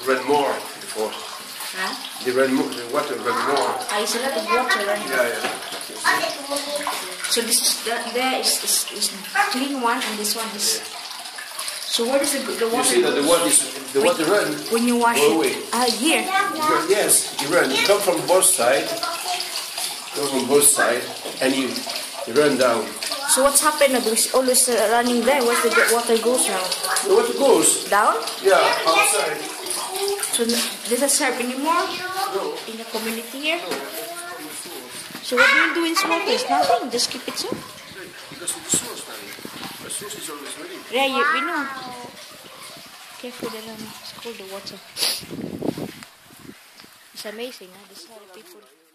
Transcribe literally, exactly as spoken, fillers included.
run more before. Huh? They run more, the water run more. Ah, it's a lot of water, right? Yeah, yeah. So this is the, there is, is, is clean one and this one is. So where does the, the water? You see that the water is the when, water run. When you wash go it. away. Ah, here. Yes, you run. You come from both sides. Go from both sides, and you, you run down. So what's happened now? Because always uh, running there. Where's the water goes now? The water goes Down? Yeah, outside. So does it serve anymore? No. In the community here? So what do you do in small place? Nothing. Just keep it so. Because of the source, man. The source is always ready. Yeah, you, we know. Careful, the it's cold the water. It's amazing, huh? This is how the people.